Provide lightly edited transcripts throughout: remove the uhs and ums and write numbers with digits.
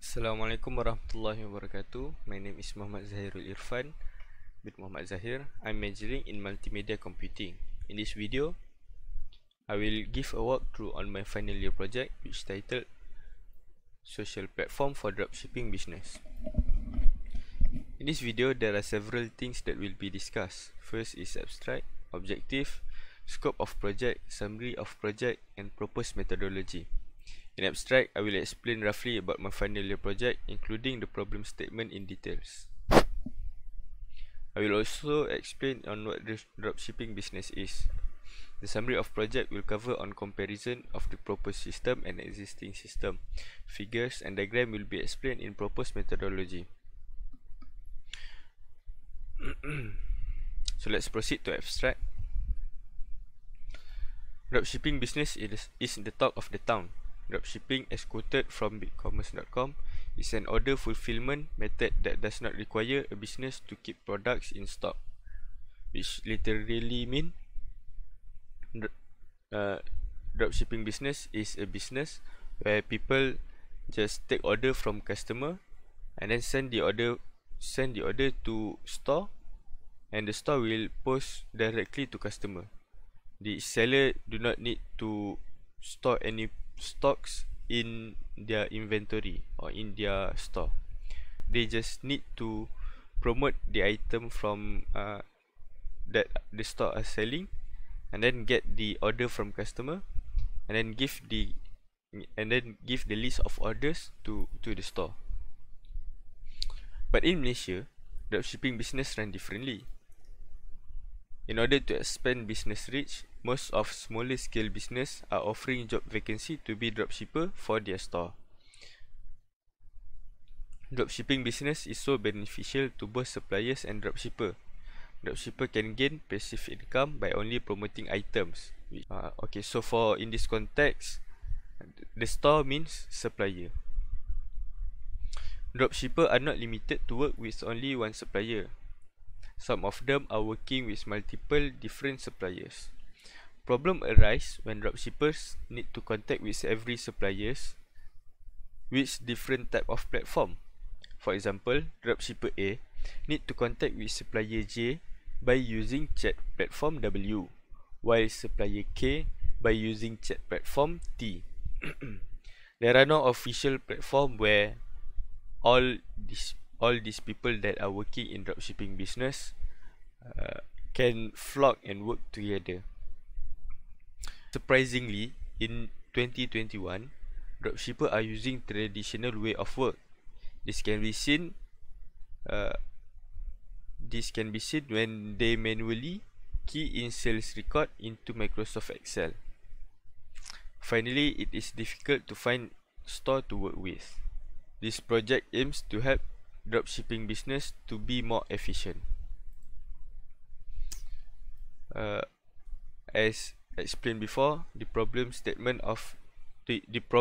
Assalamualaikum warahmatullahi wabarakatuh. My name is Muhammad Zahirul Irfan bin Muhammad Zahir. I'm majoring in multimedia computing. In this video, I will give a walkthrough on my final year project, which titled Social Platform for Dropshipping Business. In this video, there are several things that will be discussed. First is abstract, objective, scope of project, summary of project, and proposed methodology. In abstract, I will explain roughly about my final year project, including the problem statement in details. I will also explain on what dropshipping business is. The summary of project will cover on comparison of the proposed system and existing system. Figures and diagram will be explained in proposed methodology. So let's proceed to abstract. Dropshipping business is the talk of the town. Dropshipping, as quoted from bitcommerce.com, is an order fulfillment method that does not require a business to keep products in stock, which literally mean dropshipping business is a business where people just take order from customer and then send the order to store, and the store will post directly to customer. The seller do not need to store any stocks in their inventory or in their store. They just need to promote the item from that the store are selling, and then get the order from customer, and then give the list of orders to the store. But in Malaysia, dropshipping business run differently. In order to expand business reach, most of smaller scale business are offering job vacancy to be dropshipper for their store. Dropshipping business is so beneficial to both suppliers and dropshipper. Dropshipper can gain passive income by only promoting items. Okay, so for in this context, the store means supplier. Dropshipper are not limited to work with only one supplier. Some of them are working with multiple different suppliers. Problem arise when dropshippers need to contact with every suppliers with different type of platform. For example, dropshipper A need to contact with supplier J by using chat platform W, while supplier K by using chat platform T. There are no official platform where all these people that are working in dropshipping business can flock and work together. Surprisingly, in 2021, dropshippers are using traditional way of work. This can be seen when they manually key in sales record into Microsoft Excel. Finally, it is difficult to find store to work with. This project aims to help dropshipping business to be more efficient. As explained before, the problem statement of the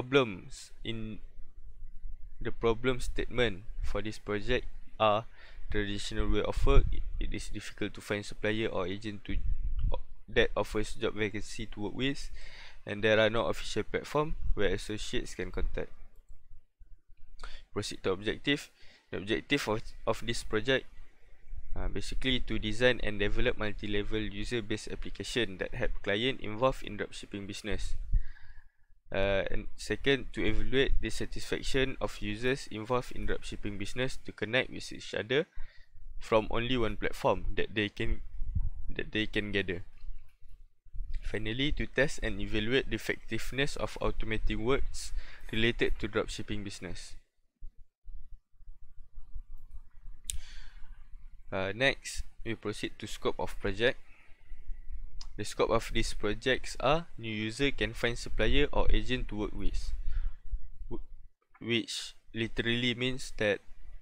problem statement for this project are traditional way of work. It is difficult to find supplier or agent that offers job vacancy to work with, and there are no official platform where associates can contact. Proceed to objective. The objective of this project basically to design and develop multi-level user-based application that help client involved in dropshipping business. And second, to evaluate the satisfaction of users involved in dropshipping business to connect with each other from only one platform that they can gather. Finally, to test and evaluate the effectiveness of automating works related to dropshipping business. Next, we proceed to scope of project. The scope of these projects are new user can find supplier or agent to work with, which literally means that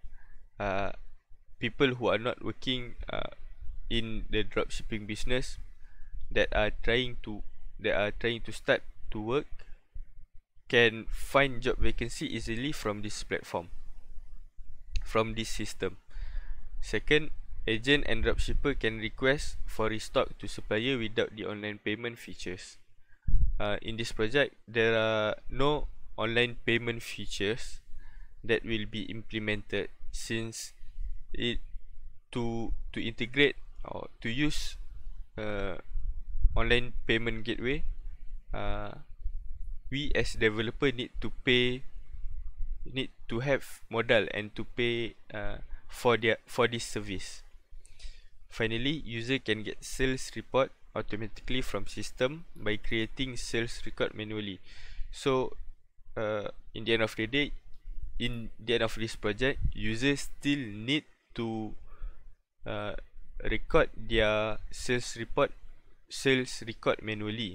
people who are not working in the dropshipping business that are trying to start to work can find job vacancy easily from this platform, from this system. Second, agent and dropshipper can request for restock to supplier without the online payment features. In this project, there are no online payment features that will be implemented, since it to integrate or to use online payment gateway, we as developer need to have modal and to pay for this service. Finally, user can get sales report automatically from system by creating sales record manually. So in the end of the day, in the end of this project, users still need to record their sales record manually,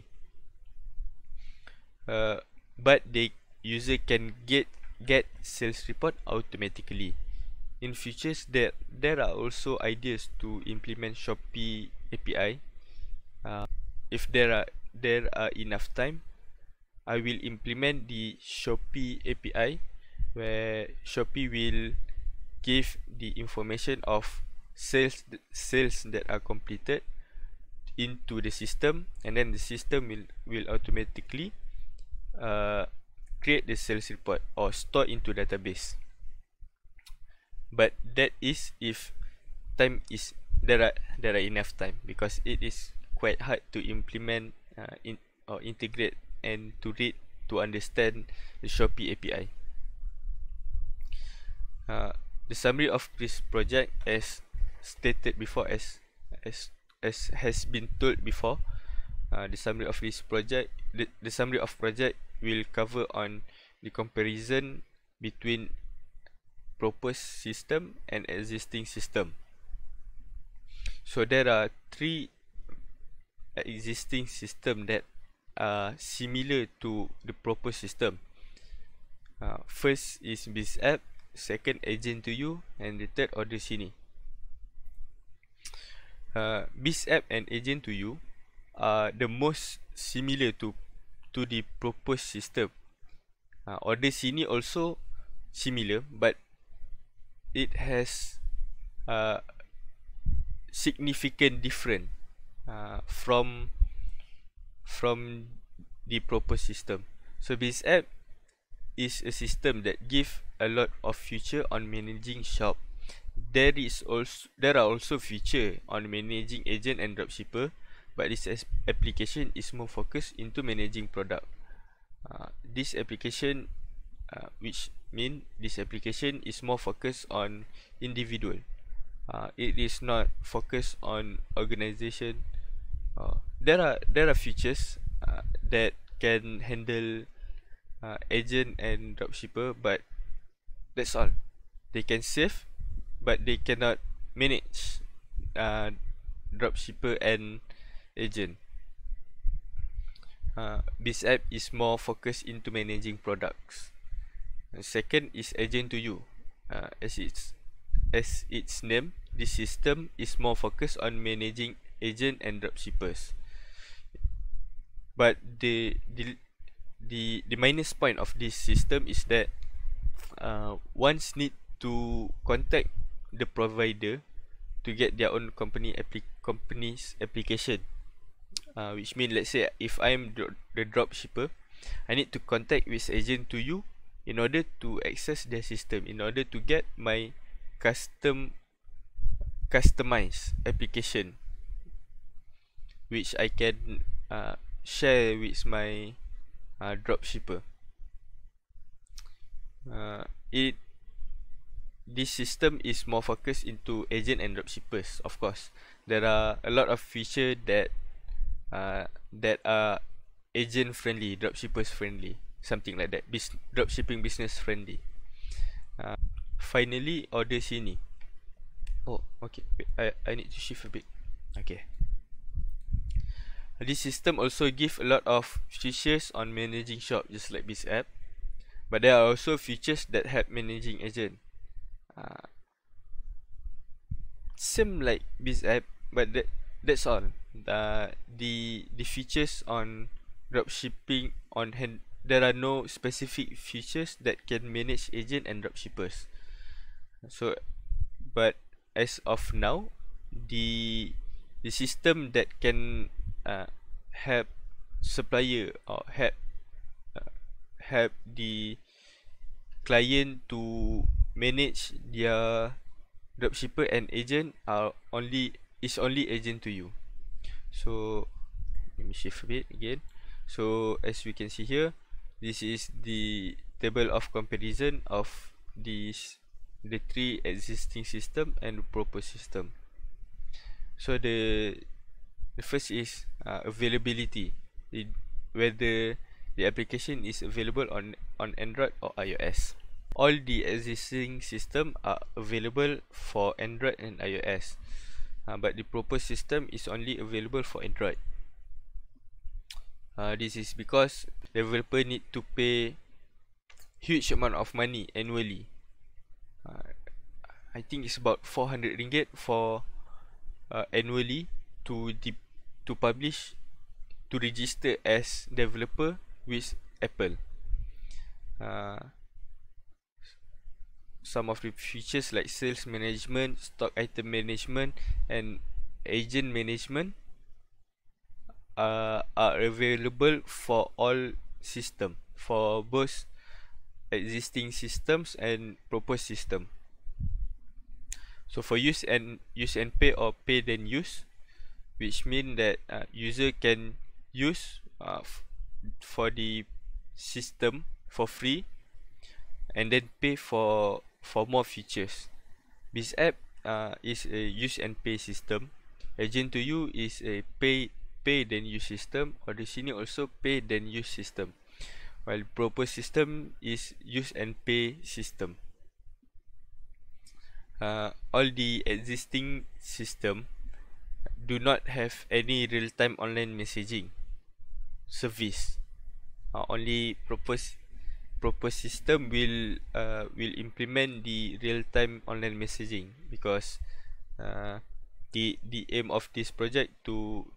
but the user can get sales report automatically. In futures, there are also ideas to implement Shopee API. If there are enough time, I will implement the Shopee API, where Shopee will give the information of sales that are completed into the system, and then the system will automatically create the sales report or store into database. But that is if time is there are enough time, because it is quite hard to implement or integrate and to read to understand the Shopee API. The summary of this project, as stated before, as has been told before, the summary of this project, the summary of project will cover on the comparison between proposed system and existing system. So there are 3 existing system that are similar to the proposed system. First is BizApp, second Agent2U, and the third Order-Sini. BizApp and Agent2U are the most similar to the proposed system. Order-Sini also similar, but it has significant difference from the proposed system. So BizApp is a system that gives a lot of feature on managing shop. There are also feature on managing agent and dropshipper, but this application is more focused into managing product. This application is more focused on individual. It is not focused on organization. There are features that can handle agent and dropshipper, but that's all. They can save, but they cannot manage dropshipper and agent. BizApp is more focused into managing products. Second is Agent2U. As its name, this system is more focused on managing agent and dropshippers. But the minus point of this system is that once need to contact the provider to get their own company's application, which means, let's say if I'm the dropshipper, I need to contact with Agent2U in order to access their system, in order to get my customized application, which I can share with my dropshipper. This system is more focused into agent and dropshippers. Of course, there are a lot of features that are agent friendly, dropshippers friendly, something like that. Dropshipping business friendly. Finally, Order-Sini. Oh, okay. Wait, I need to shift a bit. Okay. This system also gives a lot of features on managing shop, just like BizApp, but there are also features that help managing agent. Same like BizApp, but that's all. The features on dropshipping on hand, there are no specific features that can manage agent and dropshippers. So, but as of now, the system that can help supplier or help the client to manage their dropshipper and agent is only agent to you. So let me shift a bit again. So as we can see here, this is the table of comparison of the 3 existing system and proposed system. So the first is availability, whether the application is available on Android or iOS. All the existing system are available for Android and iOS, but the proposed system is only available for Android. This is because developer need to pay huge amount of money annually. I think it's about 400 ringgit for annually to publish, to register as developer with Apple. Some of the features like sales management, stock item management, and agent management are available for all system, for both existing systems and proposed system. So for use and pay or pay then use, which mean that user can use for the system for free and then pay for more features. This app is a use and pay system. Agent to you is a pay then use system, or the sini also pay then use system, while proposed system is use and pay system. All the existing system do not have any real-time online messaging service. Only proposed system will implement the real-time online messaging, because the aim of this project to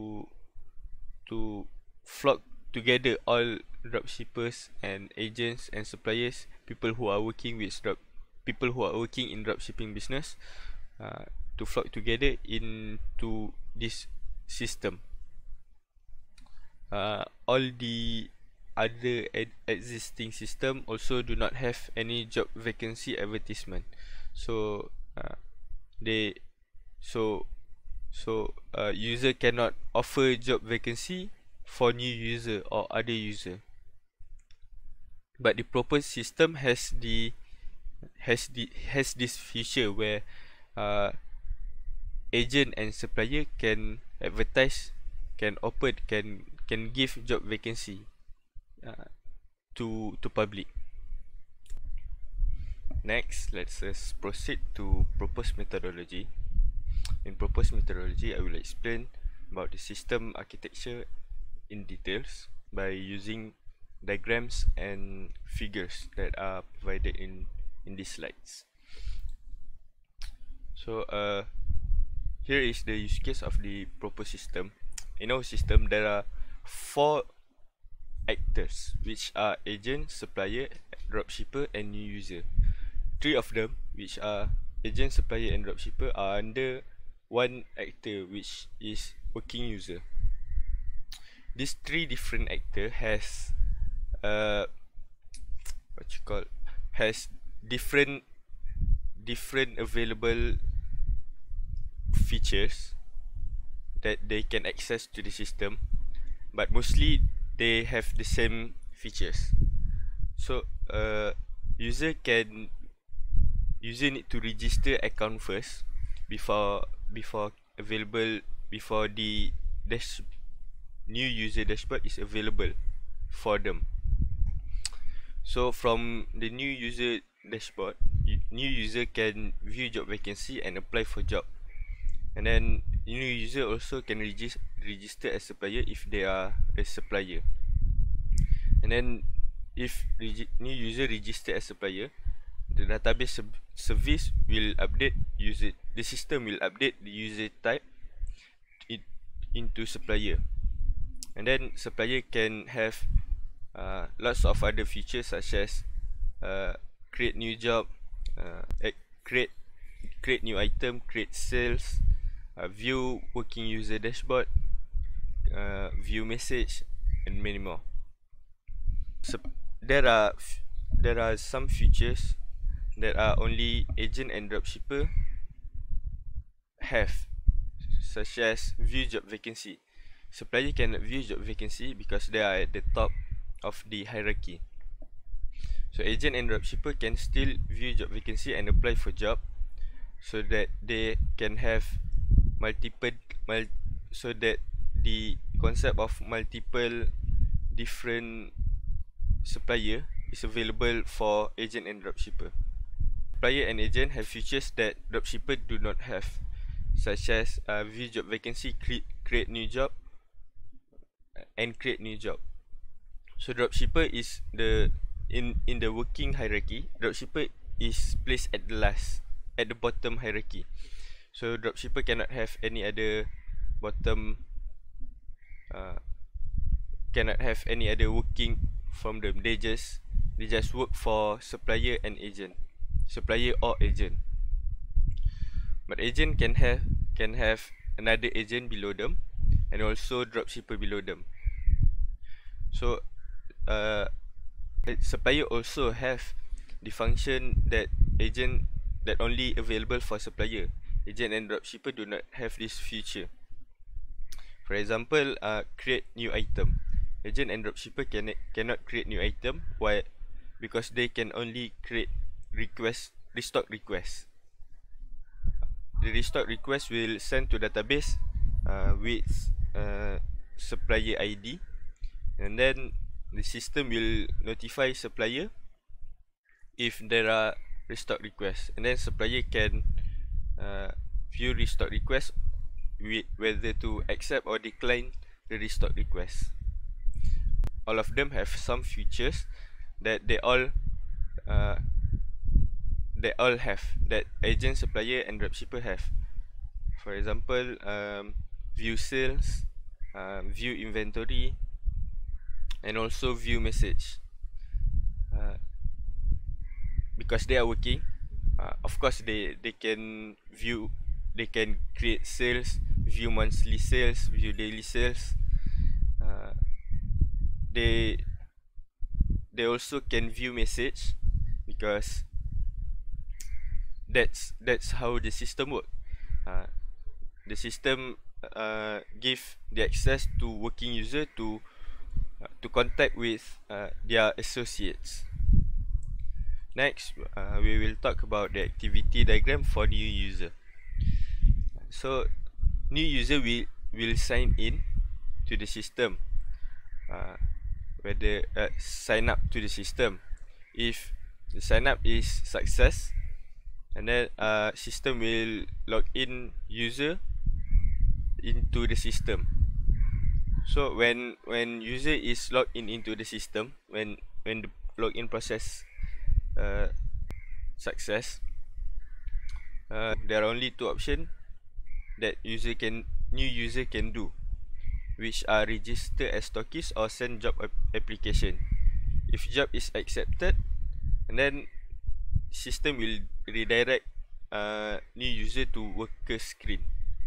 flock together all dropshippers and agents and suppliers, people who are working in dropshipping business, to flock together into this system. All the other existing system also do not have any job vacancy advertisement, so user cannot offer job vacancy for new user or other user. But the proposed system has this feature where agent and supplier can advertise, can give job vacancy to public. Next, let's proceed to proposed methodology. In proposed methodology, I will explain about the system architecture in details by using diagrams and figures that are provided in these slides. So here is the use case of the proposed system. In our system, there are 4 actors, which are agent, supplier, dropshipper, and new user. 3 of them, which are agent, supplier, and dropshipper, are under one actor, which is working user. These 3 different actor has different available features that they can access to the system, but mostly they have the same features. So user need to register account first before the new user dashboard is available for them. So from the new user dashboard, new user can view job vacancy and apply for job, and then new user also can register as supplier if they are a supplier. And then if new user register as supplier, the database service will update user. The system will update the user type into supplier, and then supplier can have lots of other features, such as create new job, create new item, create sales, view working user dashboard, view message, and many more. So there are there are some features that are only agent and dropshipper have, such as view job vacancy. Supplier cannot view job vacancy because they are at the top of the hierarchy. So agent and dropshipper can still view job vacancy and apply for job, so that they can have so that the concept of multiple different supplier is available for agent and dropshipper. Supplier and agent have features that dropshipper do not have, such as view job vacancy, create new job, and create new job. So dropshipper is in the working hierarchy. Dropshipper is placed at the bottom hierarchy. So dropshipper cannot have any other bottom, cannot have any other working from them. They just work for supplier and agent, supplier or agent. But agent can have another agent below them, and also dropshipper below them. So supplier also have the function that agent that only available for supplier. Agent and dropshipper do not have this feature. For example, create new item. Agent and dropshipper cannot create new item. Why? Because they can only create restock request. The restock request will send to database with supplier ID, and then the system will notify supplier if there are restock requests, and then supplier can view restock request whether to accept or decline the restock request. All of them have some features that they all have, that agent, supplier, and dropshipper have. For example, view sales, view inventory, and also view message. Because they are working, of course they can view, they can create sales, view monthly sales, view daily sales. They also can view message, because that's how the system work. The system give the access to working user to contact with their associates. Next, we will talk about the activity diagram for new user. So new user will sign in to the system, whether sign up to the system. If the sign up is success, and then system will log in user into the system. So when user is logged in into the system, when the login process success, there are only two options that new user can do, which are register as stockist or send job application. If job is accepted, and then system will redirect new user to worker screen.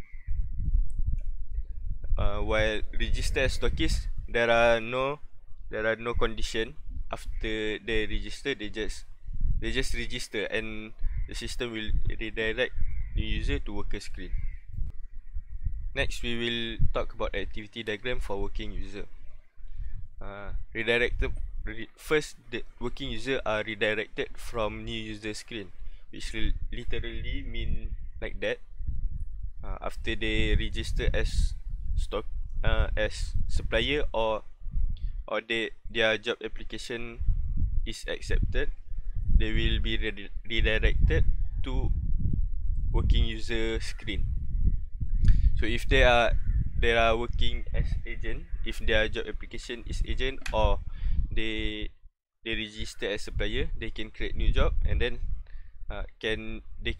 While register as stockist, there are no condition. After they register, they just register, and the system will redirect new user to worker screen. Next, we will talk about activity diagram for working user. First, the working user are redirected from new user screen, which will literally mean like that. After they register as as supplier, or their job application is accepted, they will be redirected to working user screen. So if they are working as agent, if their job application is agent, or they register as supplier, they can create new job, and then they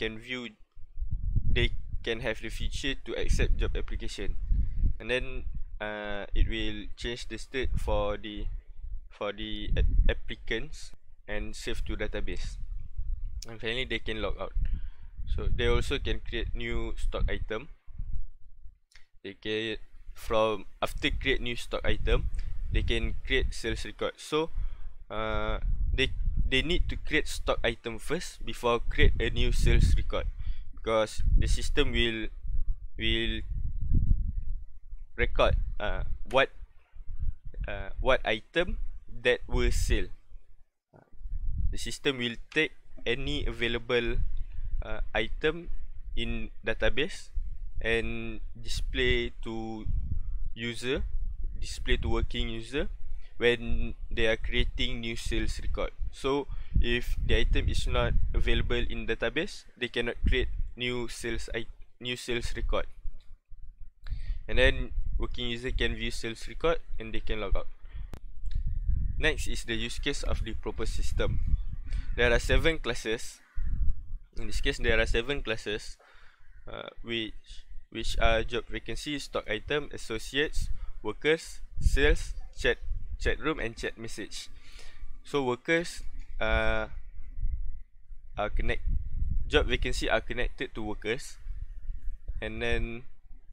can have the feature to accept job application, and then it will change the state for the applicants and save to database, and finally they can log out. So they also can create new stock item. They can, after create new stock item, they can create sales record. So they need to create stock item first before create a new sales record, because the system will record what item that will sell. The system will take any available item in database and display to working user when they are creating new sales record. So if the item is not available in database, they cannot create new sales record. And then working user can view sales record and they can log out. Next is the use case of the proposed system. There are 7 classes. In this case, there are 7 classes, which are job vacancy, stock item, associates, workers, sales, chat room, and chat message. So workers job vacancy are connected to workers, and then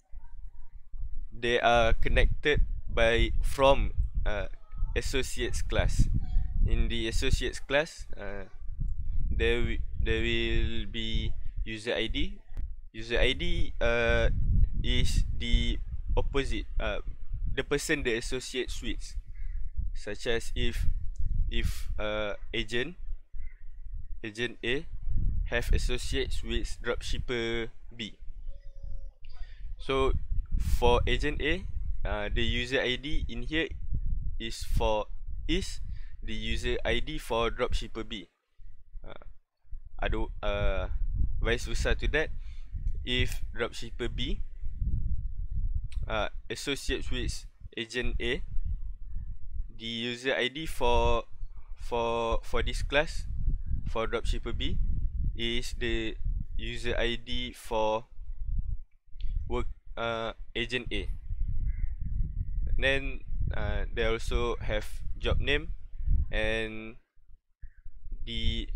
they are connected from associates class. In the associates class, there will be user ID. User ID is the opposite, the person the associate suites, such as if agent A have associates with dropshipper B. So for agent A, the user ID in here is the user ID for dropshipper B. Vice versa to that, if dropshipper B associates with agent A, the user ID for this class for dropshipper B is the user ID for agent A. Then they also have job name and the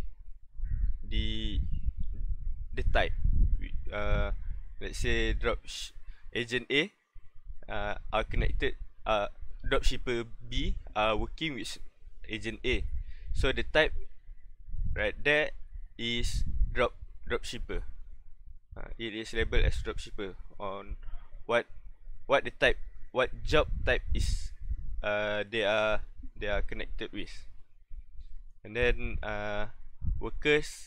type. Let's say agent A are connected, dropshipper B are working with agent A, so the type right there is dropshipper. It is labeled as dropshipper on what the type, what job type is they are connected with. And then workers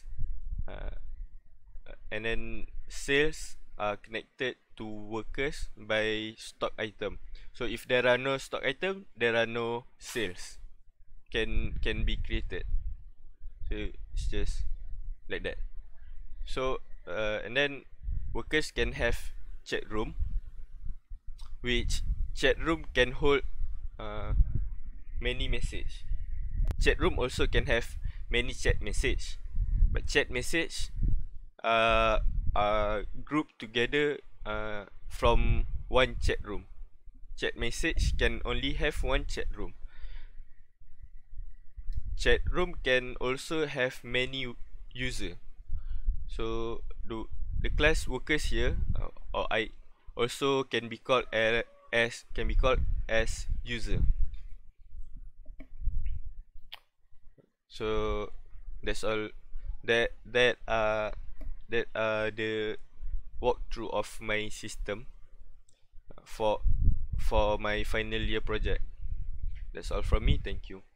and then sales are connected to workers by stock item. So if there are no stock item, there are no sales can be created. So it's just like that. So and then workers can have chat room, which chat room can hold many message. Chat room also can have many chat message, but chat message are grouped together from one chat room. Chat message can only have one chat room. Chat room can also have many user. So the class workers here, or I also can be called as user. So that's all. That the walkthrough of my system for my final year project. That's all from me. Thank you.